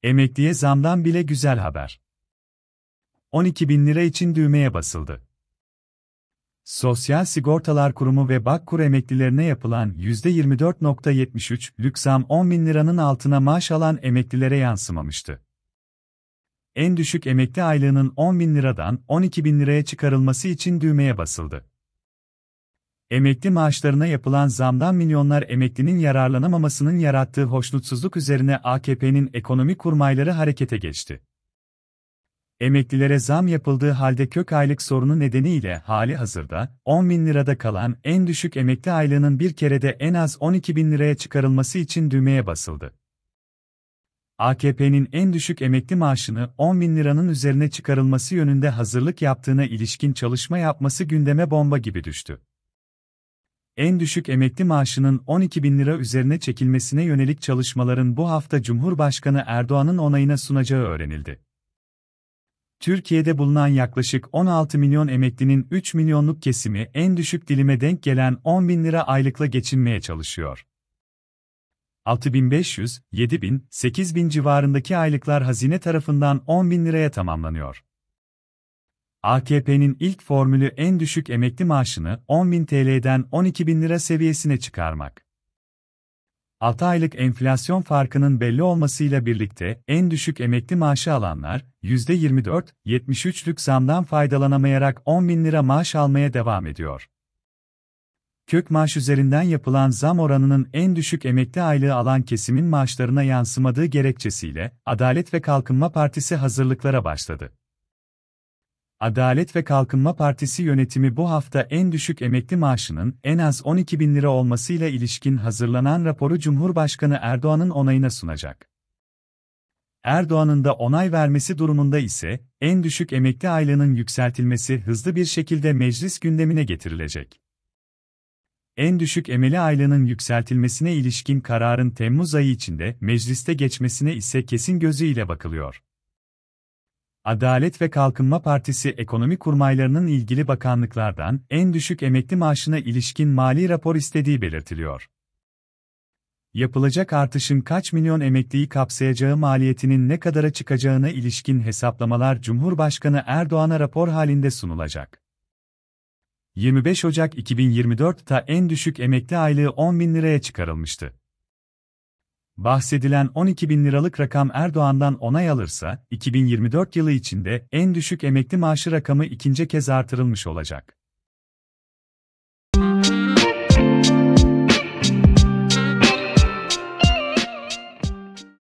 Emekliye zamdan bile güzel haber. 12 bin lira için düğmeye basıldı. Sosyal Sigortalar Kurumu ve Bağkur emeklilerine yapılan %24,73'lük zam 10 bin liranın altına maaş alan emeklilere yansımamıştı. En düşük emekli aylığının 10 bin liradan 12 bin liraya çıkarılması için düğmeye basıldı. Emekli maaşlarına yapılan zamdan milyonlar emeklinin yararlanamamasının yarattığı hoşnutsuzluk üzerine AKP'nin ekonomi kurmayları harekete geçti. Emeklilere zam yapıldığı halde kök aylık sorunu nedeniyle hali hazırda 10 bin lirada kalan en düşük emekli aylığının bir kerede en az 12 bin liraya çıkarılması için düğmeye basıldı. AKP'nin en düşük emekli maaşını 10 bin liranın üzerine çıkarılması yönünde hazırlık yaptığına ilişkin çalışma yapması gündeme bomba gibi düştü. En düşük emekli maaşının 12 bin lira üzerine çekilmesine yönelik çalışmaların bu hafta Cumhurbaşkanı Erdoğan'ın onayına sunacağı öğrenildi. Türkiye'de bulunan yaklaşık 16 milyon emeklinin 3 milyonluk kesimi en düşük dilime denk gelen 10 bin lira aylıkla geçinmeye çalışıyor. 6.500, 7.000, 8.000 civarındaki aylıklar hazine tarafından 10 bin liraya tamamlanıyor. AKP'nin ilk formülü en düşük emekli maaşını 10.000 TL'den 12.000 lira seviyesine çıkarmak. 6 aylık enflasyon farkının belli olmasıyla birlikte en düşük emekli maaşı alanlar %24,73'lük zamdan faydalanamayarak 10 bin lira maaş almaya devam ediyor. Kök maaş üzerinden yapılan zam oranının en düşük emekli aylığı alan kesimin maaşlarına yansımadığı gerekçesiyle Adalet ve Kalkınma Partisi hazırlıklara başladı. Adalet ve Kalkınma Partisi yönetimi bu hafta en düşük emekli maaşının en az 12 bin lira olmasıyla ilişkin hazırlanan raporu Cumhurbaşkanı Erdoğan'ın onayına sunacak. Erdoğan'ın da onay vermesi durumunda ise en düşük emekli aylığının yükseltilmesi hızlı bir şekilde meclis gündemine getirilecek. En düşük emekli aylığının yükseltilmesine ilişkin kararın Temmuz ayı içinde mecliste geçmesine ise kesin gözüyle bakılıyor. Adalet ve Kalkınma Partisi ekonomi kurmaylarının ilgili bakanlıklardan en düşük emekli maaşına ilişkin mali rapor istediği belirtiliyor. Yapılacak artışın kaç milyon emekliyi kapsayacağı, maliyetinin ne kadara çıkacağına ilişkin hesaplamalar Cumhurbaşkanı Erdoğan'a rapor halinde sunulacak. 25 Ocak 2024'ta en düşük emekli aylığı 10 bin liraya çıkarılmıştı. Bahsedilen 12 bin liralık rakam Erdoğan'dan onay alırsa, 2024 yılı içinde en düşük emekli maaşı rakamı ikinci kez artırılmış olacak.